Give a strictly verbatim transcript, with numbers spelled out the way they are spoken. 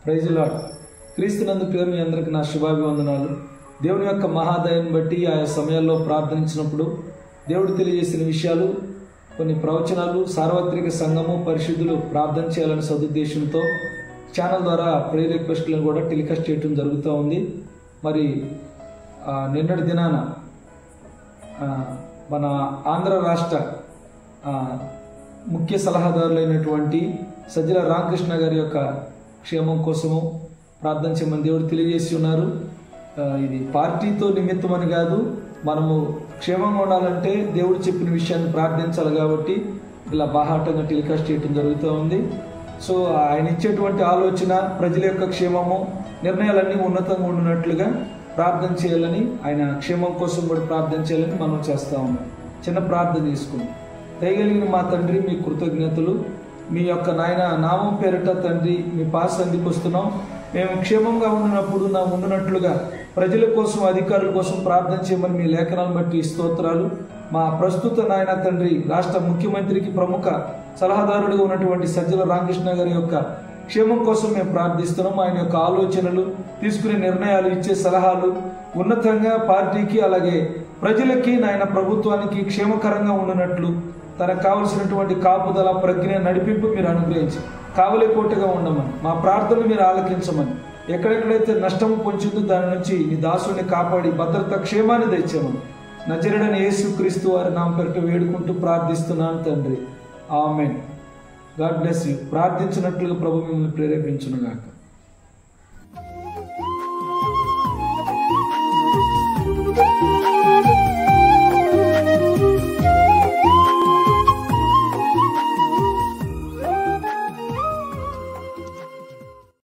Praise the lord. క్రీస్తునందు ప్రియ మీ అందరికీ నా శుభాభివందనాలు. దేవుని యొక్క మహాదయాన్ని బట్టి ఆయా సమయాల్లో ప్రార్థించినప్పుడు దేవుడు తెలియజేసిన విషయాలు, కొన్ని ప్రవచనాలు సార్వత్రిక సంఘము పరిశుద్ధులు ప్రార్థన చేయాలని సదుద్దేశంతో ఛానల్ ద్వారా ప్రేయర్ రిక్వెస్ట్లను కూడా టెలికాస్ట్ చేయడం జరుగుతూ ఉంది. మరి నిన్నటి దినాన మన ఆంధ్ర రాష్ట్ర ముఖ్య సలహాదారులైనటువంటి సజ్జల రామకృష్ణ గారి యొక్క క్షేమం కోసము ప్రార్థన చేయమని దేవుడు తెలియజేసి ఉన్నారు. ఇది పార్టీతో నిమిత్తం అని కాదు, మనము క్షేమంగా ఉండాలంటే దేవుడు చెప్పిన విషయాన్ని ప్రార్థించాలి కాబట్టి ఇలా బాహాటంగా టెలికాస్ట్ చేయడం జరుగుతూ ఉంది. సో ఆయన ఇచ్చేటువంటి ఆలోచన ప్రజల యొక్క క్షేమము, నిర్ణయాలన్నీ ఉన్నతంగా ఉండినట్లుగా ప్రార్థన చేయాలని, ఆయన క్షేమం కోసం కూడా ప్రార్థన చేయాలని మనం చేస్తూ ఉన్నాం. చిన్న ప్రార్థన తీసుకున్నాం. దయగలిగిన మా తండ్రి, మీ కృతజ్ఞతలు. మీ యొక్క నాయన నామం పేరిట తండ్రి మీ పాస్ అందికి వస్తున్నాం. మేము క్షేమంగా ఉండినప్పుడు నా ఉండినట్లుగా ప్రజల కోసం, అధికారుల కోసం ప్రార్థన చేయమని మీ లేఖనాలను బట్టి స్తోత్రాలు. మా ప్రస్తుత నాయన తండ్రి రాష్ట్ర ముఖ్యమంత్రికి ప్రముఖ సలహాదారుడిగా ఉన్నటువంటి సజ్జల రామకృష్ణ గారి యొక్క క్షేమం కోసం మేము ప్రార్థిస్తున్నాం. ఆయన యొక్క ఆలోచనలు, తీసుకునే నిర్ణయాలు, ఇచ్చే సలహాలు ఉన్నతంగా పార్టీకి అలాగే ప్రజలకి నాయన ప్రభుత్వానికి క్షేమకరంగా ఉండినట్లు తనకు కావలసినటువంటి కాపుదల, ప్రజ్ఞ, నడిపింపు మీరు అనుగ్రహించి కావలి కోటగా ఉండమని, మా ప్రార్థనలు మీరు ఆలకించమని, ఎక్కడెక్కడైతే నష్టం పొంచుందో దాని నుంచి నీ దాసుని కాపాడి భద్రత, క్షేమాన్ని తెచ్చామని నజరేయుడైన యేసుక్రీస్తు వారి నామం పేరిట వేడుకుంటూ ప్రార్థిస్తున్నాను తండ్రి. ఆమేన్. God bless you. ప్రార్థించినట్లుగా ప్రభు మిమ్మల్ని ప్రేరేపించును గాక.